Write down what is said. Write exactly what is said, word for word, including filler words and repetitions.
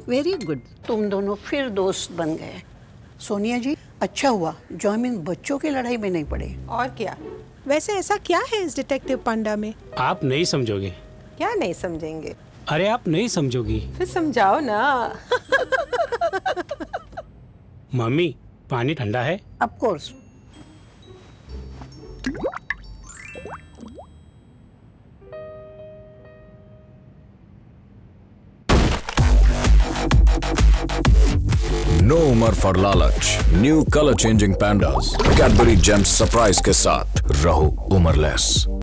Very good, तुम दोनों फिर दोस्त बन गए। सोनिया जी, अच्छा हुआ जो हम इन बच्चों की लड़ाई में नहीं पड़े। और क्या। वैसे ऐसा क्या है इस डिटेक्टिव पांडा में? आप नहीं समझोगे। क्या नहीं समझेंगे? अरे आप नहीं समझोगी। फिर समझाओ ना। मम्मी, पानी ठंडा है? Of course. नो उमर फॉर लालच। New colour changing pandas Cadbury Gems surprise के साथ रहो उमरलेस।